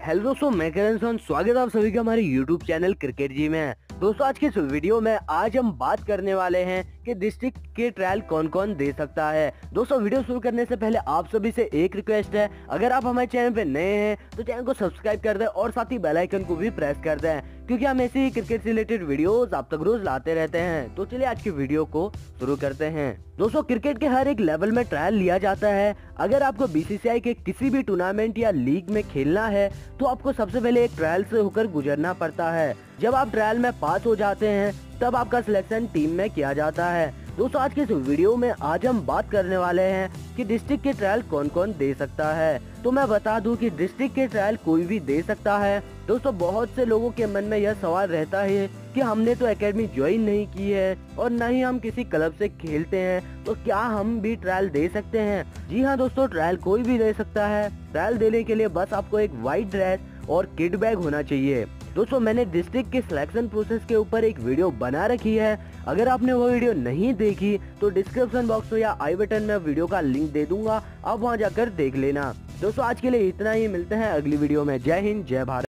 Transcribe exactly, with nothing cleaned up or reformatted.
Hello दोस्तों, मैं करण सोन। स्वागत है आप सभी का हमारे यूट्यूब चैनल क्रिकेट जी में। दोस्तों, आज के इस वीडियो में आज हम बात करने वाले हैं कि डिस्ट्रिक्ट के ट्रायल कौन कौन दे सकता है। दोस्तों, वीडियो शुरू करने से पहले आप सभी से एक रिक्वेस्ट है, अगर आप हमारे चैनल पे नए हैं तो चैनल को सब्सक्राइब कर दें और साथ ही बेल आइकन को भी प्रेस कर दें, क्योंकि हम ऐसे ही क्रिकेट से रिलेटेड वीडियोस आप तक रोज लाते रहते हैं। तो चलिए आज की वीडियो को शुरू करते हैं। दोस्तों, क्रिकेट के हर एक लेवल में ट्रायल लिया जाता है। अगर आपको बीसीसीआई के किसी भी टूर्नामेंट या लीग में खेलना है तो आपको सबसे पहले एक ट्रायल से होकर गुजरना पड़ता है। जब आप ट्रायल में पास हो जाते हैं तब आपका सिलेक्शन टीम में किया जाता है। दोस्तों, आज के इस वीडियो में आज हम बात करने वाले हैं कि डिस्ट्रिक्ट के ट्रायल कौन कौन दे सकता है। तो मैं बता दूं कि डिस्ट्रिक्ट के ट्रायल कोई भी दे सकता है। दोस्तों, बहुत से लोगों के मन में यह सवाल रहता है कि हमने तो एकेडमी ज्वाइन नहीं की है और न ही हम किसी क्लब से खेलते हैं, तो क्या हम भी ट्रायल दे सकते हैं? जी हाँ दोस्तों, ट्रायल कोई भी दे सकता है। ट्रायल देने के लिए बस आपको एक व्हाइट ड्रेस और किट बैग होना चाहिए। दोस्तों, मैंने डिस्ट्रिक्ट के सिलेक्शन प्रोसेस के ऊपर एक वीडियो बना रखी है। अगर आपने वो वीडियो नहीं देखी तो डिस्क्रिप्शन बॉक्स में या आई बटन में वीडियो का लिंक दे दूंगा, आप वहां जाकर देख लेना। दोस्तों, आज के लिए इतना ही। मिलते हैं अगली वीडियो में। जय हिंद, जय भारत।